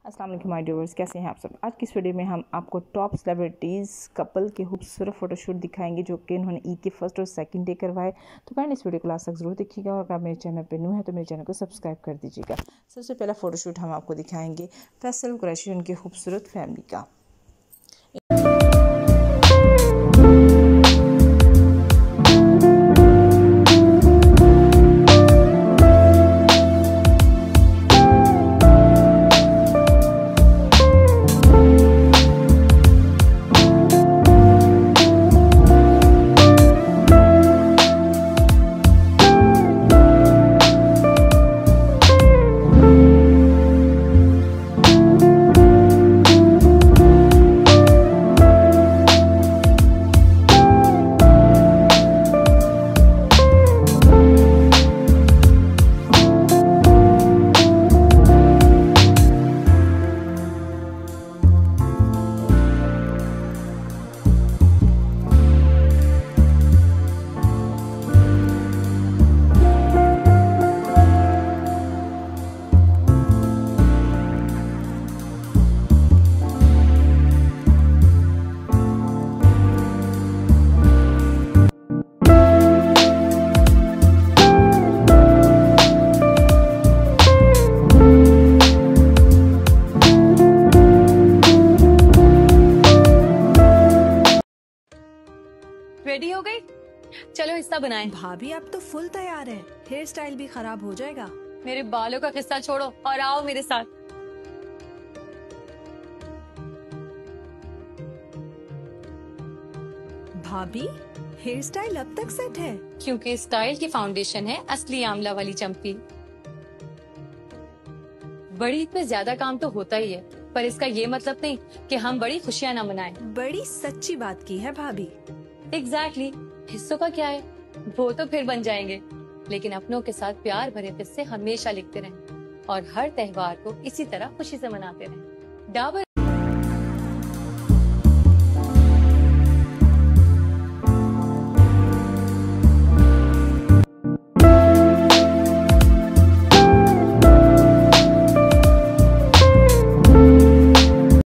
अस्सलाम वालेकुम my viewers, कैसे हैं आप सब। आज की इस वीडियो में हम आपको टॉप सेलिब्रिटीज़ कपल के खूबसूरत फोटोशूट दिखाएंगे जो कि उन्होंने ईद के फर्स्ट और सेकंड डे करवाए। तो काइंड इस वीडियो को लास्ट तक जरूर देखिएगा और अगर आप मेरे चैनल पर न्यू है तो मेरे चैनल को सब्सक्राइब कर दीजिएगा। सबसे पहला फोटोशूट हम आपको दिखाएंगे फैसल कुरैशी उनकी खूबसूरत फैमिली का। रेडी हो गई? चलो हिस्सा बनाएं। भाभी अब तो फुल तैयार है, हेयर स्टाइल भी खराब हो जाएगा। मेरे बालों का किस्सा छोड़ो और आओ मेरे साथ। भाभी हेयर स्टाइल अब तक सेट है? क्योंकि स्टाइल की फाउंडेशन है असली आंवला वाली चंपी। बड़ी ईद में ज्यादा काम तो होता ही है, पर इसका ये मतलब नहीं कि हम बड़ी खुशियां ना मनाएं। बड़ी सच्ची बात की है भाभी। एग्जैक्टली। हिस्सों का क्या है, वो तो फिर बन जाएंगे, लेकिन अपनों के साथ प्यार भरे किस्से हमेशा लिखते रहें और हर त्योहार को इसी तरह खुशी से मनाते रहें। डाबर